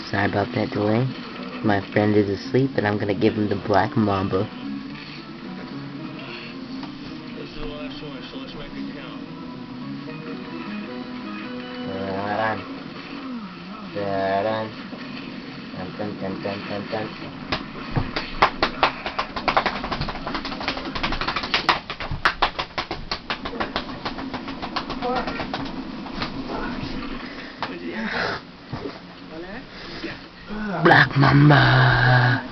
Sorry about that delay. My friend is asleep and I'm gonna give him the black mamba. This is the last one, so let's make it count. Dun, dun, dun, dun, dun, dun. Black Mamba.